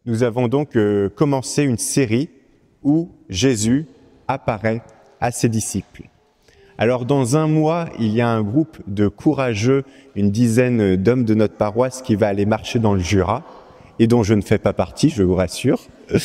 nous avons donc commencé une série où Jésus apparaît à ses disciples. Alors dans un mois, il y a un groupe de courageux, une dizaine d'hommes de notre paroisse qui va aller marcher dans le Jura, et dont je ne fais pas partie, je vous rassure.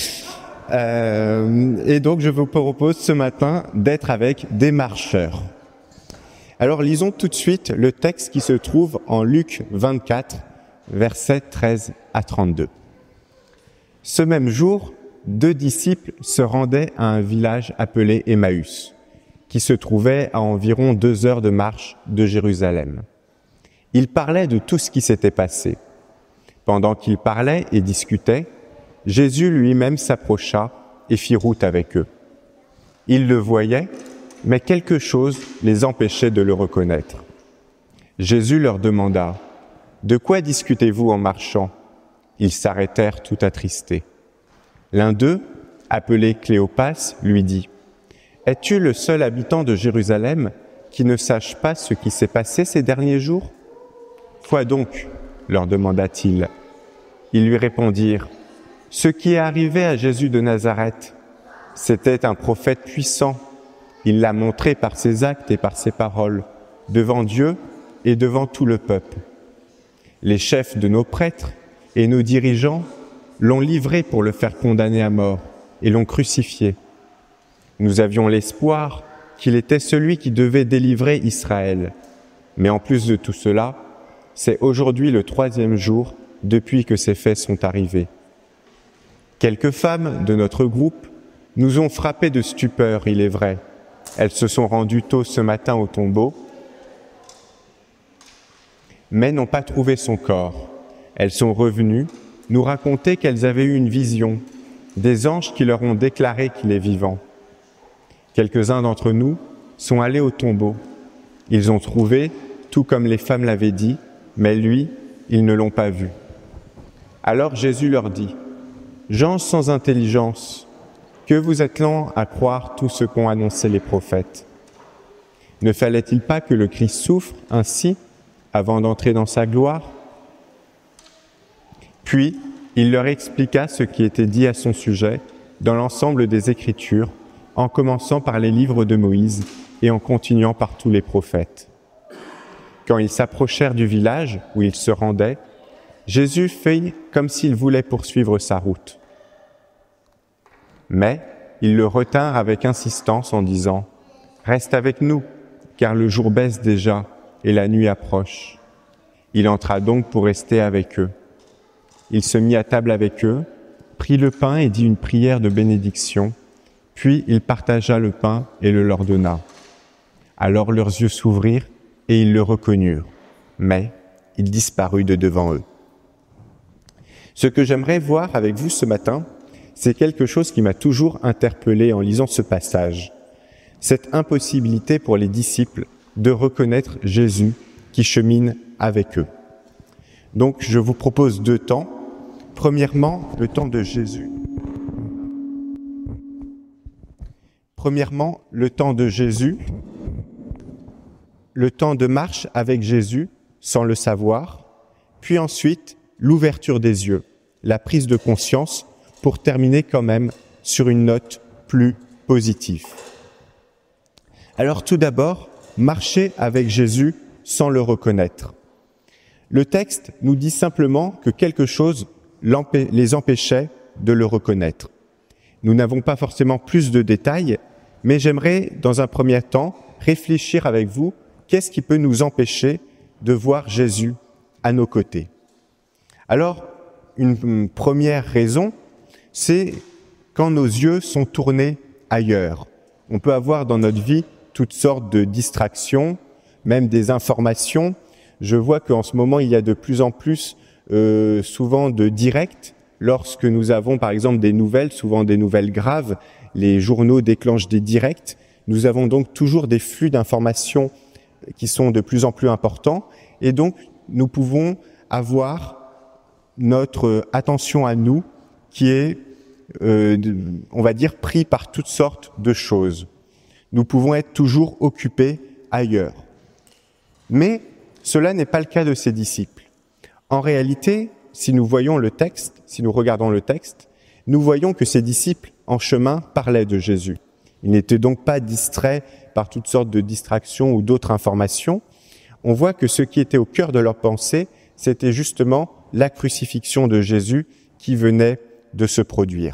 Et donc je vous propose ce matin d'être avec des marcheurs. Alors lisons tout de suite le texte qui se trouve en Luc 24, versets 13 à 32. Ce même jour, 2 disciples se rendaient à un village appelé Emmaüs, qui se trouvait à environ 2 heures de marche de Jérusalem. Ils parlaient de tout ce qui s'était passé. Pendant qu'ils parlaient et discutaient, Jésus lui-même s'approcha et fit route avec eux. Ils le voyaient, mais quelque chose les empêchait de le reconnaître. Jésus leur demanda « De quoi discutez-vous en marchant ?» Ils s'arrêtèrent tout attristés. L'un d'eux, appelé Cléopas, lui dit « Es-tu le seul habitant de Jérusalem qui ne sache pas ce qui s'est passé ces derniers jours ?» « Quoi donc ?» leur demanda-t-il. Ils lui répondirent « Ce qui est arrivé à Jésus de Nazareth, c'était un prophète puissant. Il l'a montré par ses actes et par ses paroles, devant Dieu et devant tout le peuple. Les chefs de nos prêtres et nos dirigeants l'ont livré pour le faire condamner à mort et l'ont crucifié. Nous avions l'espoir qu'il était celui qui devait délivrer Israël. Mais en plus de tout cela, c'est aujourd'hui le 3e jour depuis que ces faits sont arrivés. Quelques femmes de notre groupe nous ont frappés de stupeur, il est vrai. Elles se sont rendues tôt ce matin au tombeau, mais n'ont pas trouvé son corps. Elles sont revenues nous raconter qu'elles avaient eu une vision, des anges qui leur ont déclaré qu'il est vivant. Quelques-uns d'entre nous sont allés au tombeau. Ils ont trouvé, tout comme les femmes l'avaient dit, mais lui, ils ne l'ont pas vu. Alors Jésus leur dit « Gens sans intelligence, que vous êtes lents à croire tout ce qu'ont annoncé les prophètes. Ne fallait-il pas que le Christ souffre ainsi avant d'entrer dans sa gloire ?» Puis, il leur expliqua ce qui était dit à son sujet dans l'ensemble des Écritures, en commençant par les livres de Moïse et en continuant par tous les prophètes. Quand ils s'approchèrent du village où ils se rendaient, Jésus fit comme s'il voulait poursuivre sa route. Mais ils le retinrent avec insistance en disant « Reste avec nous, car le jour baisse déjà et la nuit approche. » Il entra donc pour rester avec eux. Il se mit à table avec eux, prit le pain et dit une prière de bénédiction, puis il partagea le pain et le leur donna. Alors leurs yeux s'ouvrirent et ils le reconnurent, mais il disparut de devant eux. Ce que j'aimerais voir avec vous ce matin, c'est quelque chose qui m'a toujours interpellé en lisant ce passage. Cette impossibilité pour les disciples de reconnaître Jésus qui chemine avec eux. Donc je vous propose 2 temps. Premièrement, le temps de Jésus. Premièrement, le temps de Jésus, le temps de marche avec Jésus sans le savoir, puis ensuite l'ouverture des yeux, la prise de conscience pour terminer quand même sur une note plus positive. Alors tout d'abord, marcher avec Jésus sans le reconnaître. Le texte nous dit simplement que quelque chose les empêchait de le reconnaître. Nous n'avons pas forcément plus de détails, mais j'aimerais, dans un premier temps, réfléchir avec vous, qu'est-ce qui peut nous empêcher de voir Jésus à nos côtés? Alors, une première raison, c'est quand nos yeux sont tournés ailleurs. On peut avoir dans notre vie toutes sortes de distractions, même des informations. Je vois qu'en ce moment, il y a de plus en plus souvent de directs. Lorsque nous avons par exemple des nouvelles, souvent des nouvelles graves, les journaux déclenchent des directs. Nous avons donc toujours des flux d'informations qui sont de plus en plus importants et donc nous pouvons avoir notre attention à nous qui est, on va dire, pris par toutes sortes de choses. Nous pouvons être toujours occupés ailleurs. Mais cela n'est pas le cas de ses disciples. En réalité, si nous voyons le texte, si nous regardons le texte, nous voyons que ces disciples, en chemin, parlaient de Jésus. Ils n'étaient donc pas distraits par toutes sortes de distractions ou d'autres informations. On voit que ce qui était au cœur de leur pensée, c'était justement la crucifixion de Jésus qui venait de se produire.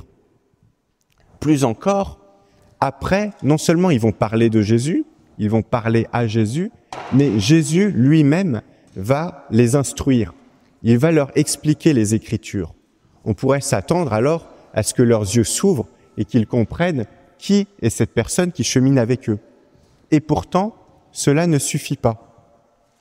Plus encore, après, non seulement ils vont parler de Jésus, ils vont parler à Jésus, mais Jésus lui-même va les instruire. Il va leur expliquer les Écritures. On pourrait s'attendre alors à ce que leurs yeux s'ouvrent et qu'ils comprennent qui est cette personne qui chemine avec eux. Et pourtant, cela ne suffit pas.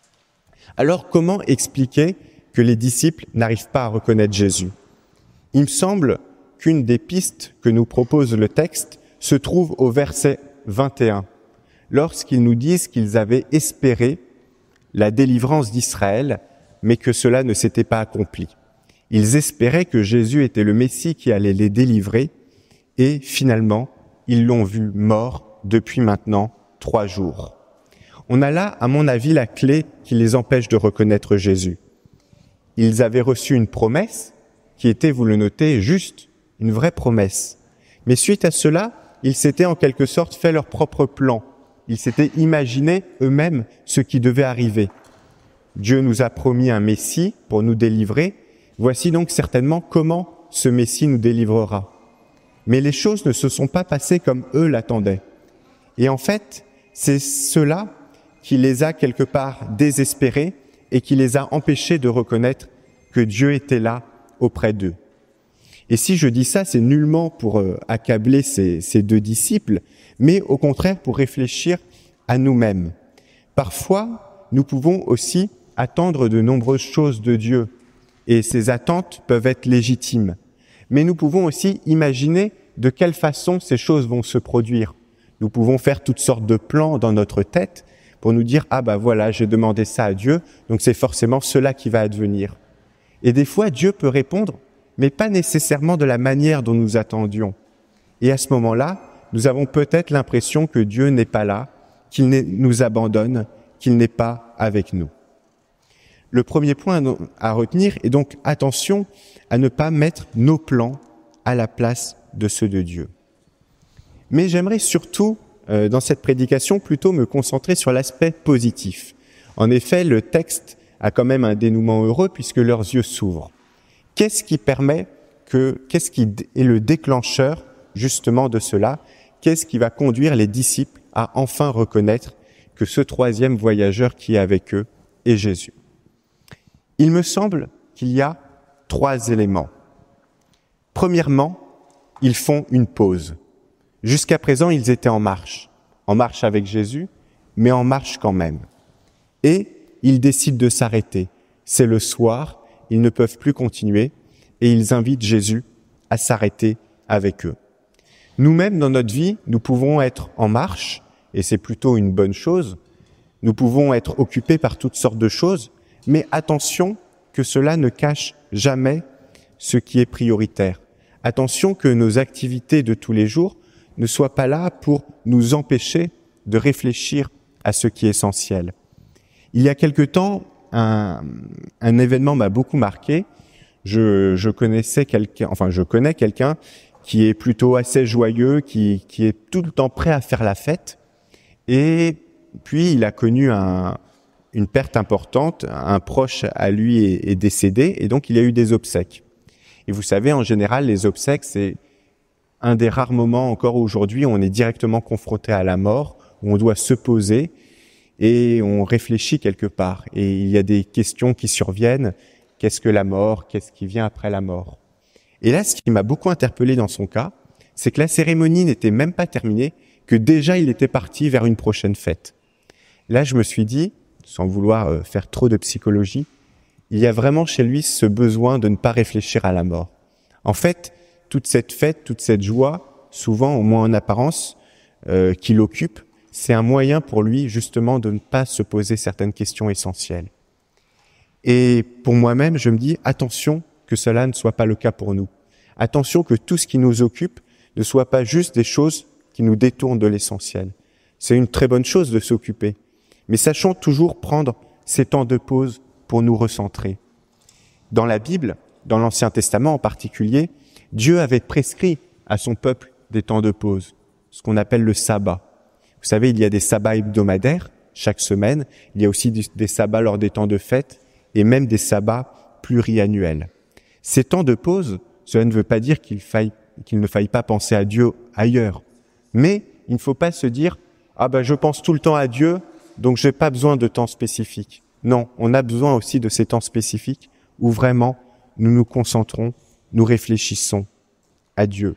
Alors, comment expliquer que les disciples n'arrivent pas à reconnaître Jésus? Il me semble qu'une des pistes que nous propose le texte se trouve au verset 21, lorsqu'ils nous disent qu'ils avaient espéré la délivrance d'Israël, mais que cela ne s'était pas accompli. Ils espéraient que Jésus était le Messie qui allait les délivrer, et finalement, ils l'ont vu mort depuis maintenant 3 jours. On a là, à mon avis, la clé qui les empêche de reconnaître Jésus. Ils avaient reçu une promesse qui était, vous le notez, juste, une vraie promesse. Mais suite à cela, ils s'étaient en quelque sorte fait leur propre plan. Ils s'étaient imaginé eux-mêmes ce qui devait arriver. Dieu nous a promis un Messie pour nous délivrer. Voici donc certainement comment ce Messie nous délivrera. Mais les choses ne se sont pas passées comme eux l'attendaient. Et en fait, c'est cela qui les a quelque part désespérés et qui les a empêchés de reconnaître que Dieu était là auprès d'eux. Et si je dis ça, c'est nullement pour accabler ces 2 disciples, mais au contraire pour réfléchir à nous-mêmes. Parfois, nous pouvons aussi attendre de nombreuses choses de Dieu, et ces attentes peuvent être légitimes. Mais nous pouvons aussi imaginer de quelle façon ces choses vont se produire. Nous pouvons faire toutes sortes de plans dans notre tête pour nous dire « Ah ben voilà, j'ai demandé ça à Dieu, donc c'est forcément cela qui va advenir. » Et des fois, Dieu peut répondre, mais pas nécessairement de la manière dont nous attendions. Et à ce moment-là, nous avons peut-être l'impression que Dieu n'est pas là, qu'il nous abandonne, qu'il n'est pas avec nous. Le premier point à retenir est donc attention à ne pas mettre nos plans à la place de ceux de Dieu. Mais j'aimerais surtout, dans cette prédication, plutôt me concentrer sur l'aspect positif. En effet, le texte a quand même un dénouement heureux puisque leurs yeux s'ouvrent. Qu'est-ce qui est le déclencheur justement de cela? Qu'est-ce qui va conduire les disciples à enfin reconnaître que ce 3e voyageur qui est avec eux est Jésus? Il me semble qu'il y a 3 éléments. Premièrement, ils font une pause. Jusqu'à présent, ils étaient en marche avec Jésus, mais en marche quand même. Et ils décident de s'arrêter. C'est le soir, ils ne peuvent plus continuer, et ils invitent Jésus à s'arrêter avec eux. Nous-mêmes, dans notre vie, nous pouvons être en marche, et c'est plutôt une bonne chose. Nous pouvons être occupés par toutes sortes de choses, mais attention que cela ne cache jamais ce qui est prioritaire. Attention que nos activités de tous les jours ne soient pas là pour nous empêcher de réfléchir à ce qui est essentiel. Il y a quelque temps, un événement m'a beaucoup marqué. Je connais quelqu'un qui est plutôt assez joyeux, qui est tout le temps prêt à faire la fête. Et puis, il a connu une perte importante. Un proche à lui est décédé et donc il y a eu des obsèques. Et vous savez, en général, les obsèques, c'est un des rares moments encore aujourd'hui où on est directement confronté à la mort, où on doit se poser et on réfléchit quelque part. Et il y a des questions qui surviennent. Qu'est-ce que la mort? Qu'est-ce qui vient après la mort? Et là, ce qui m'a beaucoup interpellé dans son cas, c'est que la cérémonie n'était même pas terminée, que déjà il était parti vers une prochaine fête. Là, je me suis dit, sans vouloir faire trop de psychologie, il y a vraiment chez lui ce besoin de ne pas réfléchir à la mort. En fait, toute cette fête, toute cette joie, souvent, au moins en apparence, qui l'occupe, c'est un moyen pour lui justement de ne pas se poser certaines questions essentielles. Et pour moi-même, je me dis, attention que cela ne soit pas le cas pour nous. Attention que tout ce qui nous occupe ne soit pas juste des choses qui nous détournent de l'essentiel. C'est une très bonne chose de s'occuper, mais sachons toujours prendre ces temps de pause pour nous recentrer. Dans la Bible, dans l'Ancien Testament en particulier, Dieu avait prescrit à son peuple des temps de pause, ce qu'on appelle le sabbat. Vous savez, il y a des sabbats hebdomadaires chaque semaine, il y a aussi des sabbats lors des temps de fête et même des sabbats pluriannuels. Ces temps de pause, cela ne veut pas dire qu'il ne faille pas penser à Dieu ailleurs, mais il ne faut pas se dire « Ah je pense tout le temps à Dieu, donc je n'ai pas besoin de temps spécifique ». Non, on a besoin aussi de ces temps spécifiques où vraiment nous nous concentrons, nous réfléchissons à Dieu.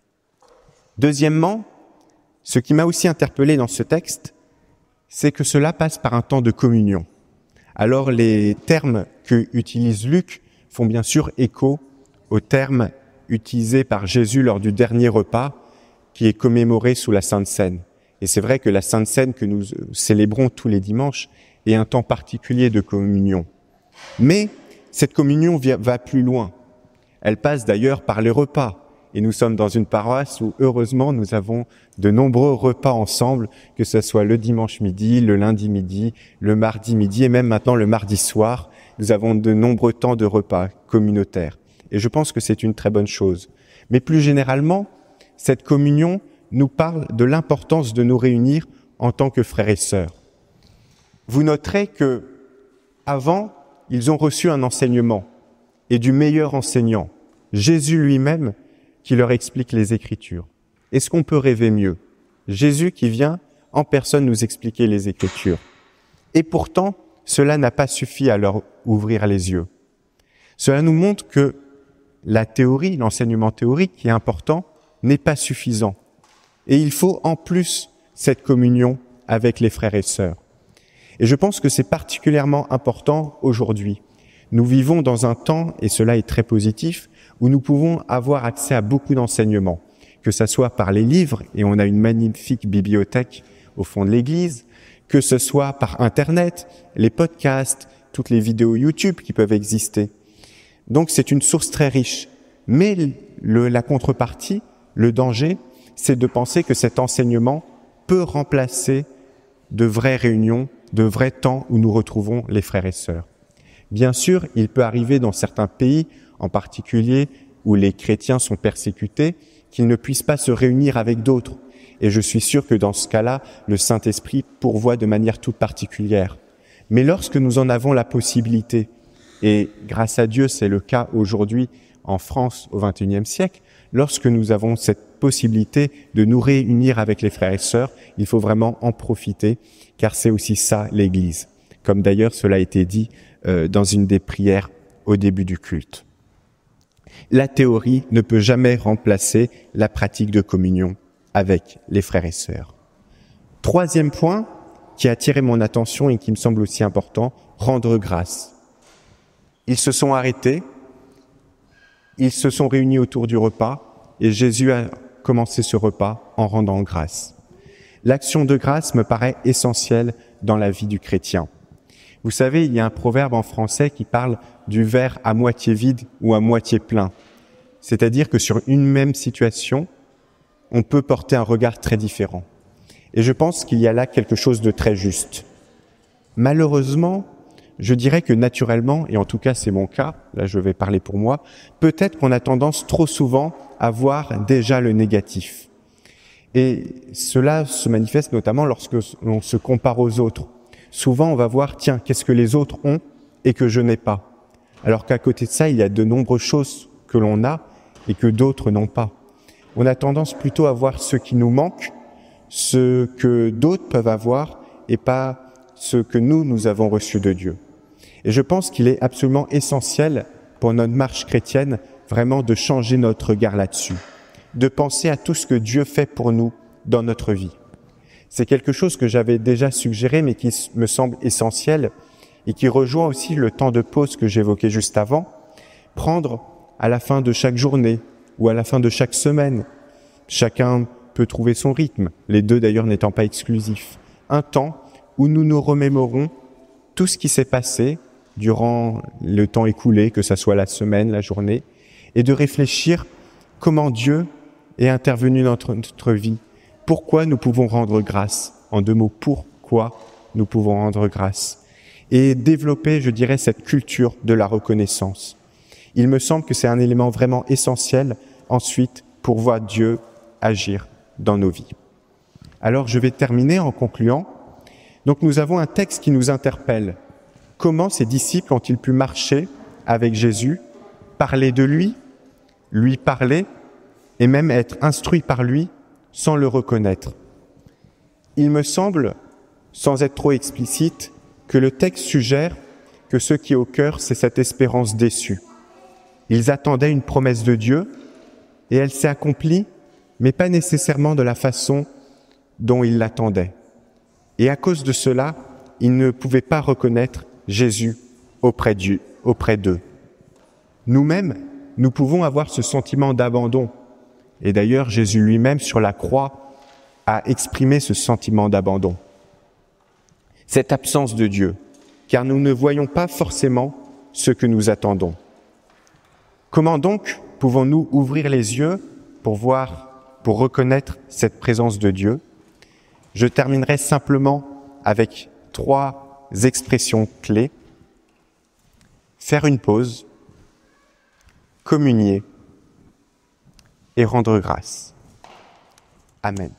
Deuxièmement, ce qui m'a aussi interpellé dans ce texte, c'est que cela passe par un temps de communion. Alors les termes que utilise Luc font bien sûr écho aux termes utilisés par Jésus lors du dernier repas qui est commémoré sous la Sainte Seine. Et c'est vrai que la Sainte Seine que nous célébrons tous les dimanches est un temps particulier de communion. Mais cette communion va plus loin. Elle passe d'ailleurs par les repas. Et nous sommes dans une paroisse où, heureusement, nous avons de nombreux repas ensemble, que ce soit le dimanche midi, le lundi midi, le mardi midi et même maintenant le mardi soir. Nous avons de nombreux temps de repas communautaires. Et je pense que c'est une très bonne chose. Mais plus généralement, cette communion nous parle de l'importance de nous réunir en tant que frères et sœurs. Vous noterez que, avant, ils ont reçu un enseignement, et du meilleur enseignant, Jésus lui-même, qui leur explique les Écritures. Est-ce qu'on peut rêver mieux? Jésus qui vient en personne nous expliquer les Écritures. Et pourtant, cela n'a pas suffi à leur ouvrir les yeux. Cela nous montre que la théorie, l'enseignement théorique qui est important, n'est pas suffisant. Et il faut en plus cette communion avec les frères et sœurs. Et je pense que c'est particulièrement important aujourd'hui. Nous vivons dans un temps, et cela est très positif, où nous pouvons avoir accès à beaucoup d'enseignements, que ce soit par les livres, et on a une magnifique bibliothèque au fond de l'église, que ce soit par Internet, les podcasts, toutes les vidéos YouTube qui peuvent exister. Donc c'est une source très riche. Mais la contrepartie, le danger, c'est de penser que cet enseignement peut remplacer de vraies réunions, de vrais temps où nous retrouvons les frères et sœurs. Bien sûr, il peut arriver dans certains pays, en particulier où les chrétiens sont persécutés, qu'ils ne puissent pas se réunir avec d'autres. Et je suis sûr que dans ce cas-là, le Saint-Esprit pourvoit de manière toute particulière. Mais lorsque nous en avons la possibilité, et grâce à Dieu, c'est le cas aujourd'hui en France au XXIe siècle, lorsque nous avons cette possibilité de nous réunir avec les frères et sœurs, il faut vraiment en profiter, car c'est aussi ça l'Église. Comme d'ailleurs cela a été dit dans une des prières au début du culte. La théorie ne peut jamais remplacer la pratique de communion avec les frères et sœurs. Troisième point qui a attiré mon attention et qui me semble aussi important, rendre grâce. Ils se sont arrêtés, ils se sont réunis autour du repas et Jésus a commencé ce repas en rendant grâce. L'action de grâce me paraît essentielle dans la vie du chrétien. Vous savez, il y a un proverbe en français qui parle du verre à moitié vide ou à moitié plein. C'est-à-dire que sur une même situation, on peut porter un regard très différent. Et je pense qu'il y a là quelque chose de très juste. Malheureusement, je dirais que naturellement, et en tout cas c'est mon cas, là je vais parler pour moi, peut-être qu'on a tendance trop souvent à voir déjà le négatif. Et cela se manifeste notamment lorsque l'on se compare aux autres. Souvent on va voir, tiens, qu'est-ce que les autres ont et que je n'ai pas. Alors qu'à côté de ça, il y a de nombreuses choses que l'on a et que d'autres n'ont pas. On a tendance plutôt à voir ce qui nous manque, ce que d'autres peuvent avoir et pas ce que nous avons reçu de Dieu. Et je pense qu'il est absolument essentiel pour notre marche chrétienne vraiment de changer notre regard là-dessus, de penser à tout ce que Dieu fait pour nous dans notre vie. C'est quelque chose que j'avais déjà suggéré mais qui me semble essentiel et qui rejoint aussi le temps de pause que j'évoquais juste avant, prendre à la fin de chaque journée ou à la fin de chaque semaine, chacun peut trouver son rythme, les deux d'ailleurs n'étant pas exclusifs, un temps où nous nous remémorons tout ce qui s'est passé durant le temps écoulé, que ce soit la semaine, la journée, et de réfléchir comment Dieu est intervenu dans notre vie, pourquoi nous pouvons rendre grâce, en deux mots, pourquoi nous pouvons rendre grâce, et développer, je dirais, cette culture de la reconnaissance. Il me semble que c'est un élément vraiment essentiel ensuite pour voir Dieu agir dans nos vies. Alors je vais terminer en concluant. Donc nous avons un texte qui nous interpelle. Comment ces disciples ont-ils pu marcher avec Jésus, parler de lui parler et même être instruits par lui sans le reconnaître? Il me semble, sans être trop explicite, que le texte suggère que ce qui est au cœur, c'est cette espérance déçue. Ils attendaient une promesse de Dieu et elle s'est accomplie, mais pas nécessairement de la façon dont ils l'attendaient. Et à cause de cela, ils ne pouvaient pas reconnaître Jésus auprès d'eux. Nous-mêmes, nous pouvons avoir ce sentiment d'abandon. Et d'ailleurs, Jésus lui-même, sur la croix, a exprimé ce sentiment d'abandon. Cette absence de Dieu, car nous ne voyons pas forcément ce que nous attendons. Comment donc pouvons-nous ouvrir les yeux pour reconnaître cette présence de Dieu? Je terminerai simplement avec 3 expressions clés. Faire une pause, communier et rendre grâce. Amen.